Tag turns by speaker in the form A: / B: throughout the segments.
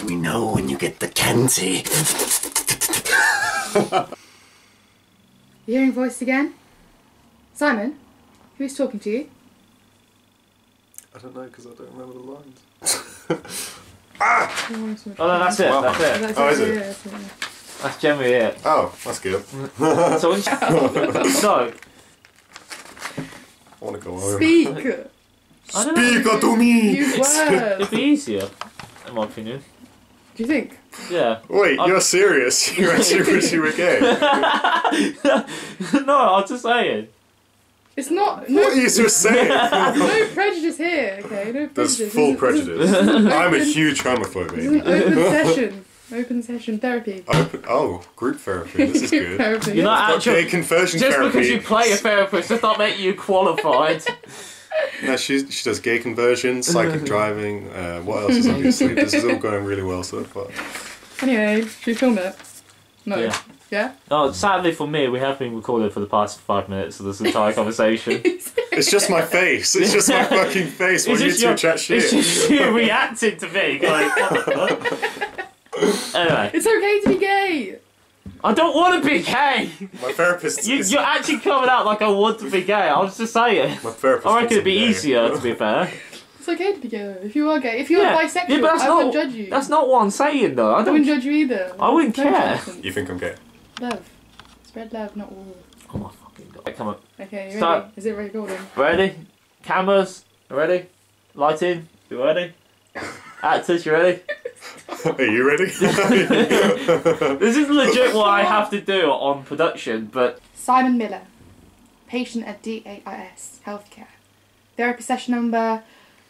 A: me know when you get the candy.
B: You hearing voice again? Simon? Who's talking to you?
A: I don't know because I don't remember the lines.
C: Oh no, that's it.
A: Wow.
C: That's it.
B: That's
A: Oh, is it?
B: Yeah, that's it.
C: That's generally it.
A: Oh, that's good.
C: So when no,
A: I want to go home.
B: Speak!
C: I don't know.
A: Speak to me!
B: Use words!
C: It'd be easier, in my opinion.
B: Do you think?
C: Yeah.
A: Wait, you're serious? You actually wish you were gay?
C: No, I was just saying.
B: It's not.
A: What are you just saying?
B: No prejudice here, okay? No prejudice.
A: There's full prejudice. I'm a huge homophobe.
B: This is an open session. Open session therapy.
A: Group therapy. This is good.
B: Therapy.
C: You're not
A: Got
C: actually.
A: gay conversion
C: Just
A: therapy.
C: because you play a therapist does not make you qualified.
A: No, she does gay conversion, psychic driving. What else is obviously? This is all going really well so far.
B: Anyway, should we film it? No.
C: Yeah.
B: Yeah?
C: No, sadly for me, we have been recorded for the past 5 minutes of this entire conversation.
A: It's just my face. It's just my fucking face while you two chat shit.
C: It's just you reacting to me. Like, what the fuck? Anyway,
B: It's okay to be gay!
C: I don't want to be gay.
A: My therapist.
C: You're actually coming out like I want to be gay. I was just saying.
A: My therapist.
C: I reckon it'd be
A: thinks I'm gay.
C: easier, to be fair.
B: It's okay to be gay though. If you are gay. If you are bisexual,
C: yeah, but that's
B: I
C: not,
B: wouldn't judge you.
C: That's not what I'm saying, though. I
B: I
C: don't.
B: wouldn't judge you either.
C: I wouldn't
B: No
C: care.
B: judgment.
A: You think I'm gay?
B: Love. Spread love, not war.
C: Oh my fucking god! Come on.
B: Okay, you
C: Start.
B: ready? Is it recording?
C: Ready? Cameras. Ready? Lighting. You ready? Actors. You ready?
A: Are you ready?
C: This is legit what I have to do on production, but
B: Simon Miller, patient at DAIS Healthcare. Therapy session number.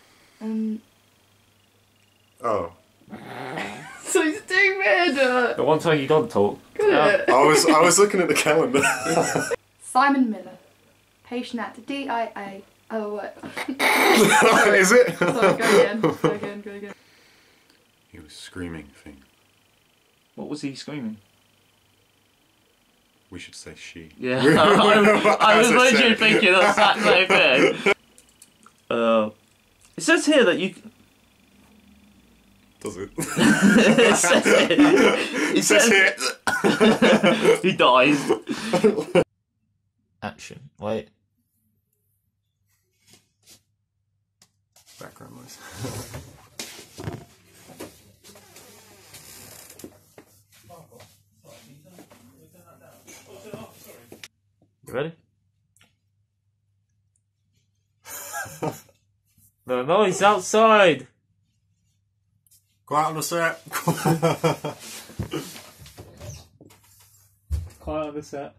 A: Oh.
B: So stupid!
C: the one time you don't talk.
B: Good.
A: I was looking at the calendar.
B: Simon Miller, patient at DIA. Oh, what?
A: Is it?
B: Sorry, go again.
A: He was screaming thing.
C: What was he screaming?
A: We should say she.
C: Yeah, I was literally thinking the exact same thing. It says here that you.
A: Does it?
C: It says it. It says
A: here.
C: he dies. Action. Wait.
A: Background noise.
C: You ready? No, he's outside.
A: Go out on the set.
C: Quiet on the set.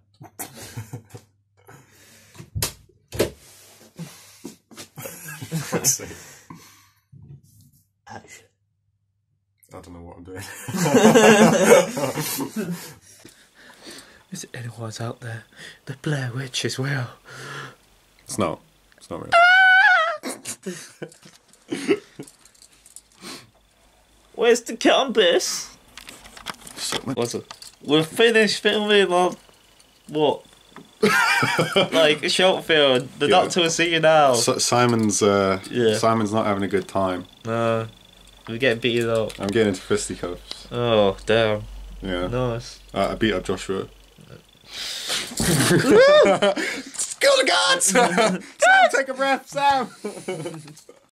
A: Let's see.
C: Action.
A: I don't know what I'm doing.
C: Is anyone's out there? The Blair Witch as well.
A: It's not. It's not real.
C: Where's the campus? What's it? We're finished filming on what? Like a short film. The doctor will see you now.
A: Simon's Simon's not having a good time.
C: No, we're getting beaten up.
A: I'm getting into fisticuffs.
C: Oh damn!
A: Yeah.
C: Nice.
A: I beat up Joshua. Kill the gods! Sam, take a breath, Sam!